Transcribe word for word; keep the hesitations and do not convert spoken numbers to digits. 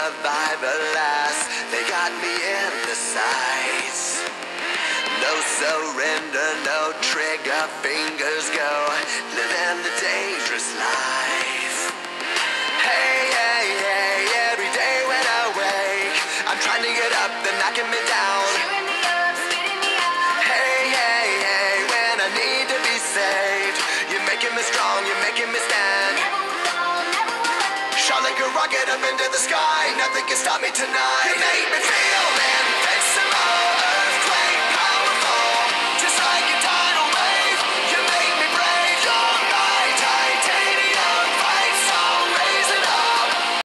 survive, alas, they got me in the sights. No surrender, no trigger, fingers go, living the dangerous life. Hey, hey, hey, every day when I wake, I'm trying to get up, they're knocking me down. Cheering me up, spitting me out. Hey, hey, hey, when I need to be saved, you're making me strong, you're making me stand. Never will fall, never will hurt. Shot like a rocket up into the sky, nothing can stop me tonight. You make me feel, man.